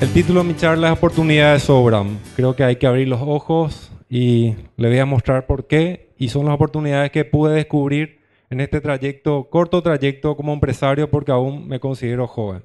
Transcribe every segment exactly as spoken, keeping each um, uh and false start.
El título de mi charla es Oportunidades sobran. Creo que hay que abrir los ojos y le voy a mostrar por qué. Y son las oportunidades que pude descubrir en este trayecto, corto trayecto como empresario, porque aún me considero joven.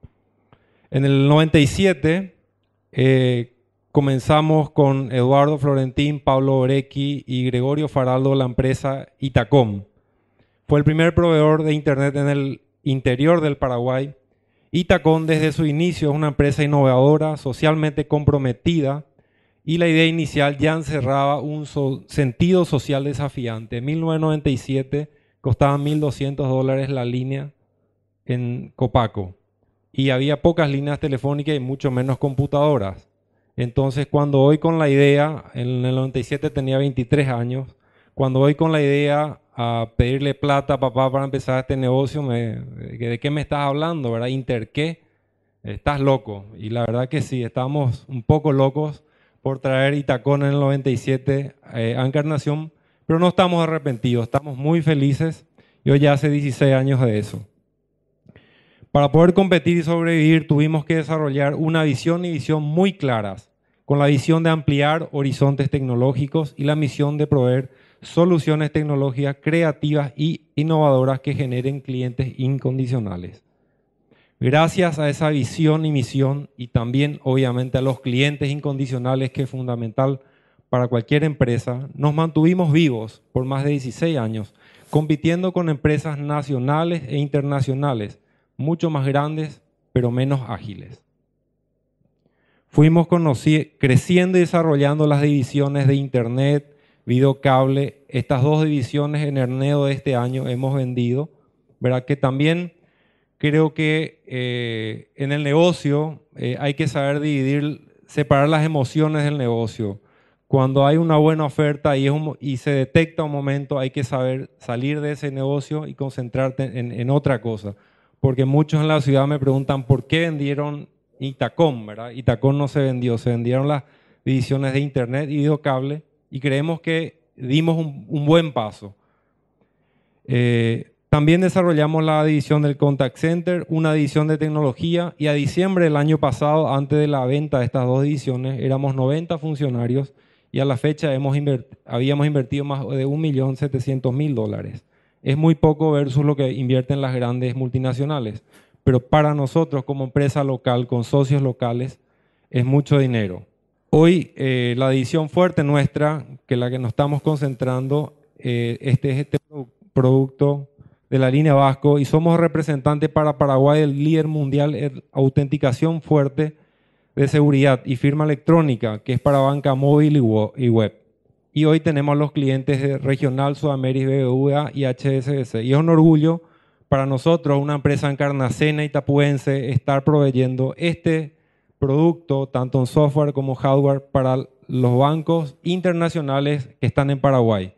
En el noventa y siete eh, comenzamos con Eduardo Florentín, Pablo Orecki y Gregorio Faraldo la empresa Itacom. Fue el primer proveedor de internet en el interior del Paraguay. Itacom desde su inicio es una empresa innovadora, socialmente comprometida, y la idea inicial ya encerraba un so- sentido social desafiante. En mil novecientos noventa y siete costaba mil doscientos dólares la línea en Copaco y había pocas líneas telefónicas y mucho menos computadoras. Entonces, cuando hoy con la idea, en el noventa y siete tenía veintitrés años, cuando voy con la idea a pedirle plata a papá para empezar este negocio, me, ¿de qué me estás hablando, verdad? ¿Inter qué? Estás loco. Y la verdad que sí, estábamos un poco locos por traer Itacom en el noventa y siete eh, a Encarnación, pero no estamos arrepentidos, estamos muy felices y hoy ya hace dieciséis años de eso. Para poder competir y sobrevivir tuvimos que desarrollar una visión y visión muy claras, con la visión de ampliar horizontes tecnológicos y la misión de proveer soluciones tecnológicas creativas y innovadoras que generen clientes incondicionales. Gracias a esa visión y misión y también obviamente a los clientes incondicionales, que es fundamental para cualquier empresa, nos mantuvimos vivos por más de dieciséis años, compitiendo con empresas nacionales e internacionales, mucho más grandes pero menos ágiles. Fuimos creciendo y desarrollando las divisiones de Internet, videocable. Estas dos divisiones en enero de este año hemos vendido, ¿verdad? Que también creo que eh, en el negocio eh, hay que saber dividir, separar las emociones del negocio. Cuando hay una buena oferta y, es un, y se detecta un momento, hay que saber salir de ese negocio y concentrarte en, en otra cosa. Porque muchos en la ciudad me preguntan por qué vendieron Itacom, ¿verdad? Itacom no se vendió, se vendieron las divisiones de Internet y videocable y creemos que dimos un, un buen paso. Eh, También desarrollamos la división del Contact Center, una división de tecnología, y a diciembre del año pasado, antes de la venta de estas dos divisiones, éramos noventa funcionarios y a la fecha hemos invert- habíamos invertido más de un millón setecientos mil dólares. Es muy poco versus lo que invierten las grandes multinacionales, pero para nosotros como empresa local, con socios locales, es mucho dinero. Hoy eh, la división fuerte nuestra, que es la que nos estamos concentrando, eh, este es este producto de la línea Vasco, y somos representantes para Paraguay del líder mundial en autenticación fuerte de seguridad y firma electrónica, que es para banca móvil y web. Y hoy tenemos a los clientes de Regional, Sudamérica, B B V A y H S B C. Y es un orgullo para nosotros, una empresa encarnacena y tapuense, estar proveyendo este producto, tanto en software como hardware, para los bancos internacionales que están en Paraguay.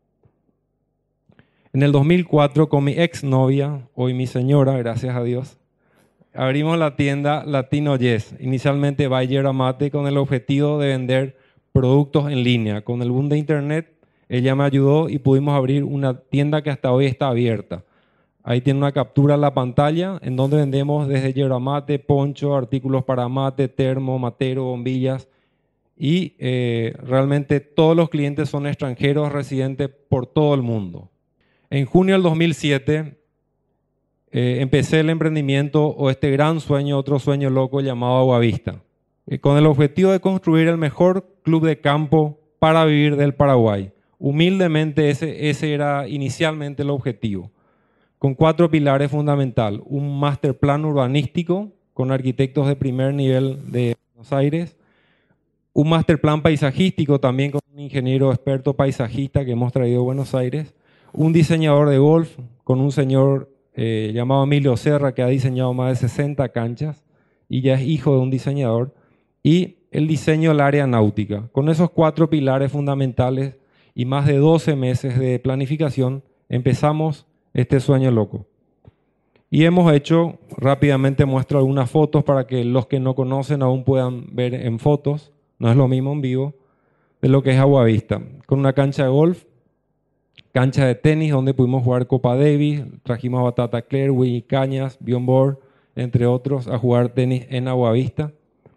En el dos mil cuatro, con mi exnovia, hoy mi señora, gracias a Dios, abrimos la tienda Latino Yes, inicialmente Bayer Amate, con el objetivo de vender productos en línea. Con el boom de Internet, ella me ayudó y pudimos abrir una tienda que hasta hoy está abierta. Ahí tiene una captura en la pantalla en donde vendemos desde yerba mate, poncho, artículos para mate, termo, matero, bombillas. Y eh, realmente todos los clientes son extranjeros residentes por todo el mundo. En junio del dos mil siete eh, empecé el emprendimiento o este gran sueño, otro sueño loco llamado Aguavista, eh, con el objetivo de construir el mejor club de campo para vivir del Paraguay. Humildemente ese, ese era inicialmente el objetivo, con cuatro pilares fundamentales: un master plan urbanístico con arquitectos de primer nivel de Buenos Aires, un master plan paisajístico también con un ingeniero experto paisajista que hemos traído de Buenos Aires, un diseñador de golf con un señor eh, llamado Emilio Serra, que ha diseñado más de sesenta canchas y ya es hijo de un diseñador, y el diseño del área náutica. Con esos cuatro pilares fundamentales y más de doce meses de planificación, empezamos este sueño loco. Y hemos hecho, rápidamente muestro algunas fotos para que los que no conocen aún puedan ver en fotos, no es lo mismo en vivo, de lo que es Aguavista, con una cancha de golf, cancha de tenis donde pudimos jugar Copa Davis, trajimos a Batata Claire, Winnie Cañas, Bjorn Borg, entre otros, a jugar tenis en Aguavista.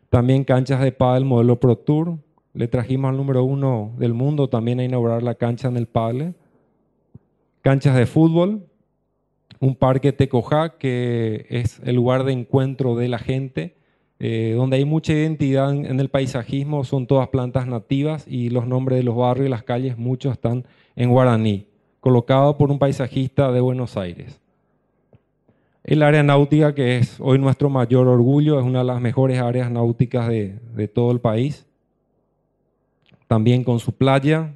También canchas de pádel modelo Pro Tour. Le trajimos al número uno del mundo también a inaugurar la cancha en el pádel. Canchas de fútbol. Un parque Tecojá, que es el lugar de encuentro de la gente, eh, donde hay mucha identidad en, en el paisajismo, son todas plantas nativas y los nombres de los barrios y las calles, muchos están en guaraní, colocado por un paisajista de Buenos Aires. El área náutica, que es hoy nuestro mayor orgullo, es una de las mejores áreas náuticas de, de todo el país, también con su playa.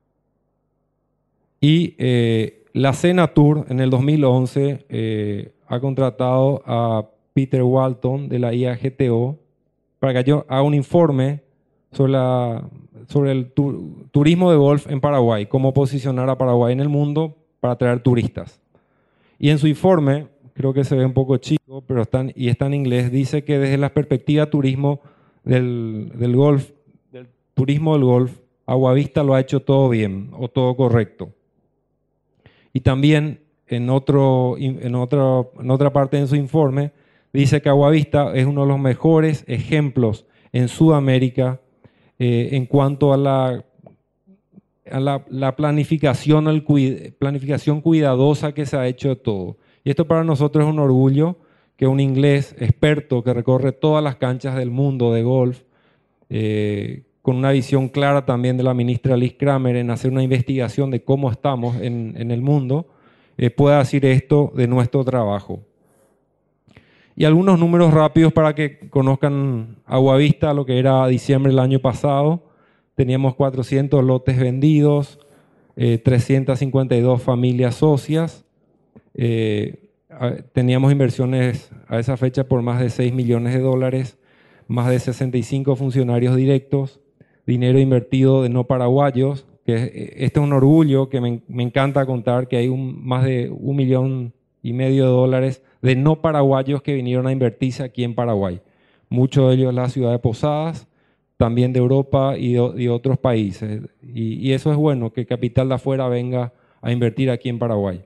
Y eh, la Senatur en el dos mil once eh, ha contratado a Peter Walton de la I A G T O para que yo haga un informe sobre, la, sobre el tu, turismo de golf en Paraguay, cómo posicionar a Paraguay en el mundo para atraer turistas. Y en su informe, creo que se ve un poco chico, pero está en, y está en inglés, dice que desde la perspectiva turismo del, del golf, del turismo del golf, Aguavista lo ha hecho todo bien o todo correcto. Y también en, otro, en, otra, en otra parte de su informe dice que Aguavista es uno de los mejores ejemplos en Sudamérica eh, en cuanto a la, a la, la planificación, el cuid, planificación cuidadosa que se ha hecho de todo. Y esto para nosotros es un orgullo que un inglés experto que recorre todas las canchas del mundo de golf, eh, con una visión clara también de la ministra Liz Kramer en hacer una investigación de cómo estamos en, en el mundo, eh, pueda decir esto de nuestro trabajo. Y algunos números rápidos para que conozcan Aguavista, lo que era diciembre del año pasado. Teníamos cuatrocientos lotes vendidos, eh, trescientas cincuenta y dos familias socias. Eh, teníamos inversiones a esa fecha por más de seis millones de dólares, más de sesenta y cinco funcionarios directos, dinero invertido de no paraguayos, que este es un orgullo que me, me encanta contar, que hay un, más de un millón y medio de dólares de no paraguayos que vinieron a invertirse aquí en Paraguay. Muchos de ellos en la ciudad de Posadas, también de Europa y de, de otros países. Y, y eso es bueno, que capital de afuera venga a invertir aquí en Paraguay.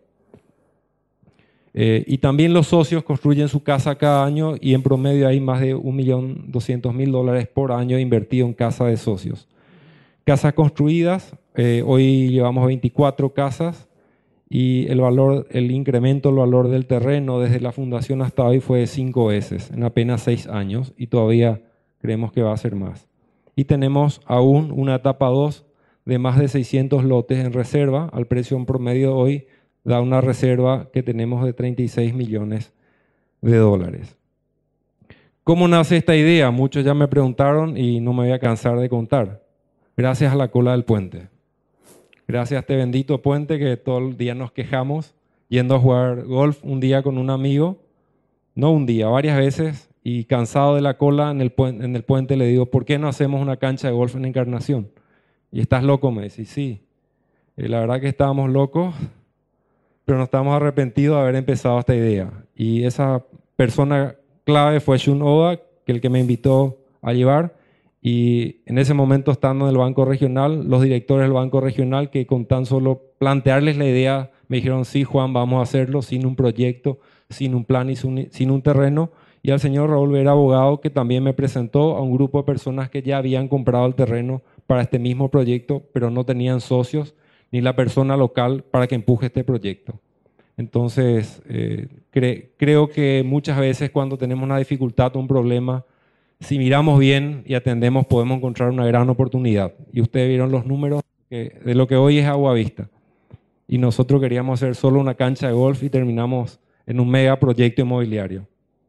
Eh, y también los socios construyen su casa cada año y en promedio hay más de un millón doscientos mil dólares por año invertido en casa de socios. Casas construidas, eh, hoy llevamos veinticuatro casas y el valor, el incremento del valor del terreno desde la fundación hasta hoy fue de cinco veces en apenas seis años y todavía creemos que va a ser más. Y tenemos aún una etapa dos de más de seiscientos lotes en reserva, al precio en promedio hoy da una reserva que tenemos de treinta y seis millones de dólares. ¿Cómo nace esta idea? Muchos ya me preguntaron y no me voy a cansar de contar. Gracias a la cola del puente. Gracias a este bendito puente que todo el día nos quejamos yendo a jugar golf un día con un amigo, no un día, varias veces, y cansado de la cola en el puente, en el puente le digo, ¿por qué no hacemos una cancha de golf en Encarnación? Y estás loco, me dice, sí. Y la verdad que estábamos locos, pero no estamos arrepentidos de haber empezado esta idea. Y esa persona clave fue Shun Oda, que el que me invitó a llevar. Y en ese momento, estando en el Banco Regional, los directores del Banco Regional, que con tan solo plantearles la idea, me dijeron, sí, Juan, vamos a hacerlo, sin un proyecto, sin un plan y sin un terreno. Y al señor Raúl Vera, abogado, que también me presentó a un grupo de personas que ya habían comprado el terreno para este mismo proyecto, pero no tenían socios ni la persona local para que empuje este proyecto. Entonces, eh, cre creo que muchas veces cuando tenemos una dificultad o un problema, si miramos bien y atendemos, podemos encontrar una gran oportunidad. Y ustedes vieron los números que, de lo que hoy es Aguavista. Y nosotros queríamos hacer solo una cancha de golf y terminamos en un mega proyecto inmobiliario.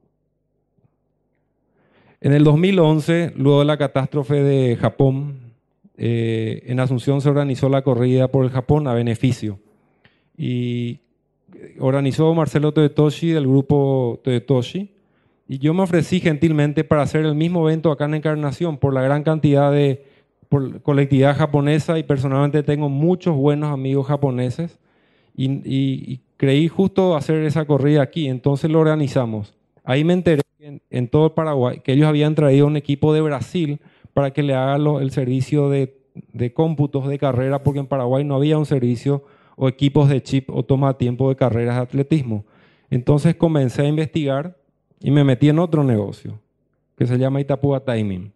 En el dos mil once, luego de la catástrofe de Japón, eh, en Asunción se organizó la corrida por el Japón a beneficio. Y organizó Marcelo Toyotoshi del grupo Toyotoshi. Y yo me ofrecí gentilmente para hacer el mismo evento acá en Encarnación por la gran cantidad de por colectividad japonesa y personalmente tengo muchos buenos amigos japoneses y, y, y creí justo hacer esa corrida aquí, entonces lo organizamos. Ahí me enteré en, en todo el Paraguay que ellos habían traído un equipo de Brasil para que le haga lo, el servicio de, de cómputos de carrera porque en Paraguay no había un servicio o equipos de chip o toma tiempo de carreras de atletismo. Entonces comencé a investigar y me metí en otro negocio. que se llama Itapúa Timing.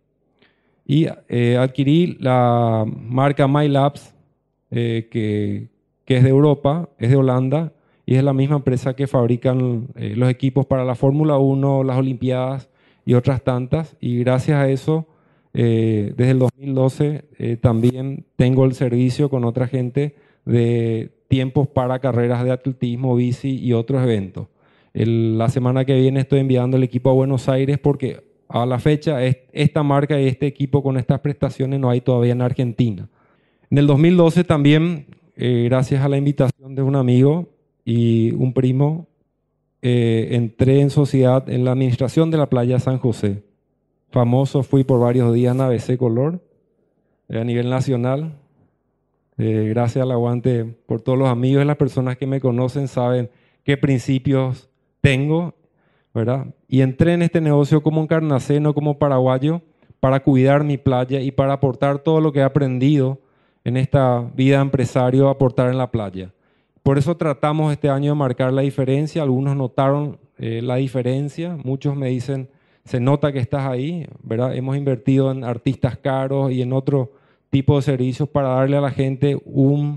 Y eh, adquirí la marca MyLabs, eh, que, que es de Europa, es de Holanda, y es la misma empresa que fabrican eh, los equipos para la Fórmula uno, las Olimpiadas y otras tantas. Y gracias a eso, eh, desde el dos mil doce eh, también tengo el servicio con otra gente de tiempos para carreras de atletismo, bici y otros eventos. El, la semana que viene estoy enviando el equipo a Buenos Aires porque a la fecha es, esta marca y este equipo con estas prestaciones no hay todavía en Argentina. En el dos mil doce también, eh, gracias a la invitación de un amigo y un primo, eh, entré en sociedad en la administración de la playa San José. Famoso fui por varios días, navegé color eh, a nivel nacional. Eh, gracias al aguante por todos los amigos y las personas que me conocen saben qué principios tengo, ¿verdad? Y entré en este negocio como encarnaceno, como paraguayo, para cuidar mi playa y para aportar todo lo que he aprendido en esta vida de empresario, aportar en la playa. Por eso tratamos este año de marcar la diferencia. Algunos notaron eh, la diferencia, muchos me dicen, se nota que estás ahí, ¿verdad? Hemos invertido en artistas caros y en otro tipo de servicios para darle a la gente un,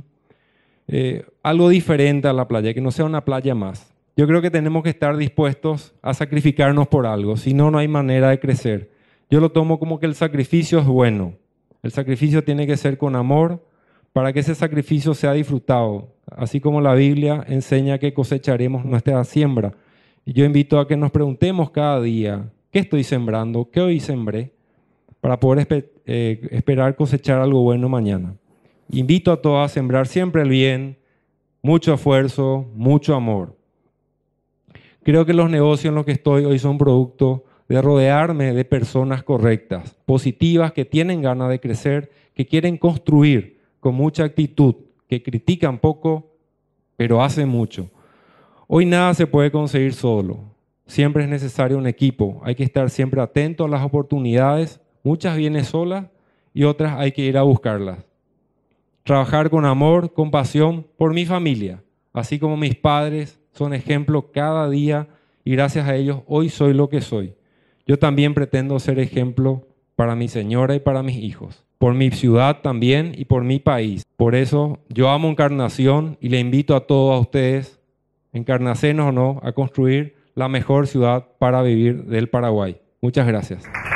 eh, algo diferente a la playa, que no sea una playa más. Yo creo que tenemos que estar dispuestos a sacrificarnos por algo, si no, no hay manera de crecer. Yo lo tomo como que el sacrificio es bueno. El sacrificio tiene que ser con amor para que ese sacrificio sea disfrutado. Así como la Biblia enseña que cosecharemos nuestra siembra. Y yo invito a que nos preguntemos cada día, ¿qué estoy sembrando? ¿Qué hoy sembré? Para poder esper eh, esperar cosechar algo bueno mañana. Invito a todos a sembrar siempre el bien, mucho esfuerzo, mucho amor. Creo que los negocios en los que estoy hoy son producto de rodearme de personas correctas, positivas, que tienen ganas de crecer, que quieren construir con mucha actitud, que critican poco, pero hacen mucho. Hoy nada se puede conseguir solo. Siempre es necesario un equipo. Hay que estar siempre atento a las oportunidades. Muchas vienen solas y otras hay que ir a buscarlas. Trabajar con amor, con pasión por mi familia, así como mis padres son ejemplo cada día y gracias a ellos hoy soy lo que soy. Yo también pretendo ser ejemplo para mi señora y para mis hijos, por mi ciudad también y por mi país. Por eso yo amo Encarnación y le invito a todos a ustedes, encarnacenos o no, a construir la mejor ciudad para vivir del Paraguay. Muchas gracias.